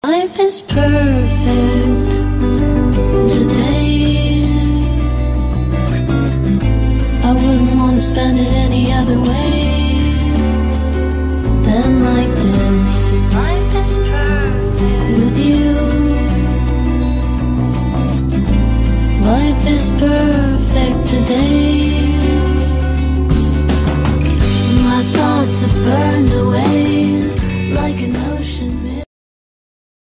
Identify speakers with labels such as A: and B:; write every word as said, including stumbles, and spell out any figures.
A: Life is perfect today. I wouldn't want to spend it any other way than like this. Life is perfect.